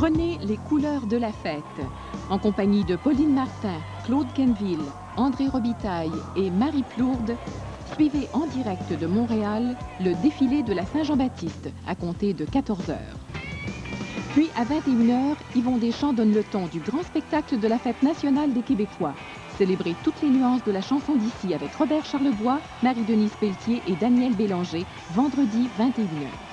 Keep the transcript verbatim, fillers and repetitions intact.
Prenez les couleurs de la fête. En compagnie de Pauline Martin, Claude Quenneville, André Robitaille et Marie Plourde, suivez en direct de Montréal le défilé de la Saint-Jean-Baptiste à compter de quatorze heures. Puis à vingt et une heures, Yvon Deschamps donne le ton du grand spectacle de la Fête nationale des Québécois. Célébrez toutes les nuances de la chanson d'ici avec Robert Charlebois, Marie-Denise Pelletier et Daniel Bélanger, vendredi vingt et une heures.